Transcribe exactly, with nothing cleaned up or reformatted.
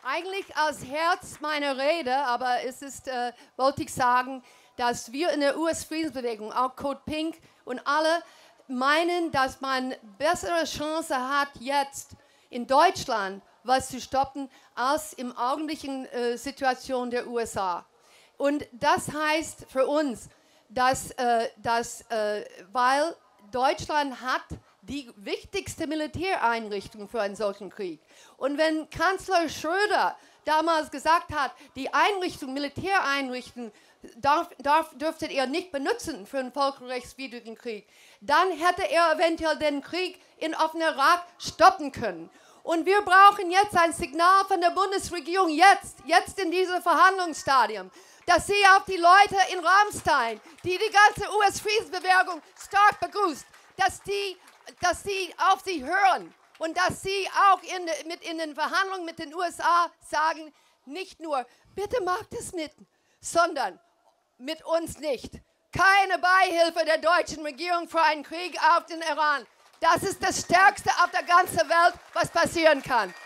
Eigentlich als Herz meiner Rede, aber es ist, äh, wollte ich sagen, dass wir in der U S-Friedensbewegung, auch Code Pink und alle, meinen, dass man bessere Chance hat, jetzt in Deutschland was zu stoppen, als im augenblicklichen äh, Situation der U S A. Und das heißt für uns, dass, äh, dass äh, weil Deutschland hat die wichtigste Militäreinrichtung für einen solchen Krieg. Und wenn Kanzler Schröder damals gesagt hat, die Einrichtung, Militäreinrichtung, darf, darf, dürfte er nicht benutzen für einen völkerrechtswidrigen Krieg, dann hätte er eventuell den Krieg in offener Irak stoppen können. Und wir brauchen jetzt ein Signal von der Bundesregierung, jetzt, jetzt in diesem Verhandlungsstadium, dass sie auf die Leute in Ramstein, die die ganze U S-Friedensbewegung stark begrüßt, dass die, dass sie auf sie hören und dass sie auch in, mit, in den Verhandlungen mit den U S A sagen, nicht nur, bitte macht es mit, sondern mit uns nicht. Keine Beihilfe der deutschen Regierung für einen Krieg auf den Iran. Das ist das Stärkste auf der ganzen Welt, was passieren kann.